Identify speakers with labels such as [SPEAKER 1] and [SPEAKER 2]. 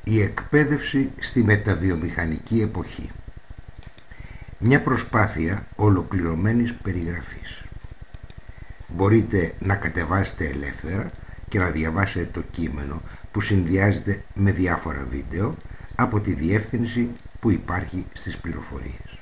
[SPEAKER 1] Η εκπαίδευση στη μεταβιομηχανική εποχή. Μια προσπάθεια ολοκληρωμένης περιγραφής. Μπορείτε να κατεβάσετε ελεύθερα και να διαβάσετε το κείμενο που συνδυάζεται με διάφορα βίντεο από τη διεύθυνση που υπάρχει στις πληροφορίες.